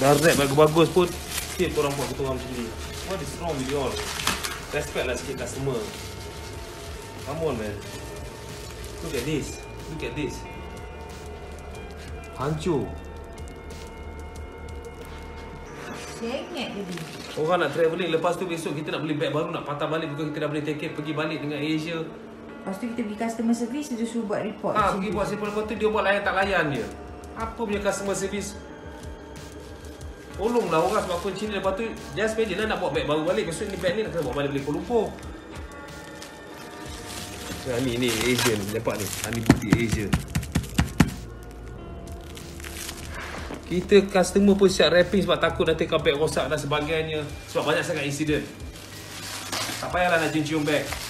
dah rap bagus-bagus pun still korang buat kita orang macam ni. What is wrong with you all? Respect lah sikit customer. Come on man. Look at this. Look at this. Hancur. Sengit dia. Orang nak travelling, lepas tu besok kita nak beli beg baru, nak patah balik, bukan kita dah boleh take care, pergi balik dengan Asia. Lepas tu kita pergi customer service, dia suruh buat report. Pergi buat simple, lepas tu dia buat layan tak layan je. Apa punya customer service? Tolonglah orang sebab kunci ni, lepas tu just imagine lah nak bawa beg baru balik, besok ni beg ni nak kena bawa balik balik Kuala Lumpur. Ni Asian, dapat ni. Ni putih Asia. Kita customer pun siap wrapping sebab takut nanti kau beg rosak dan sebagainya. Sebab banyak sangat insiden. Tak payahlah nak cium-cium beg.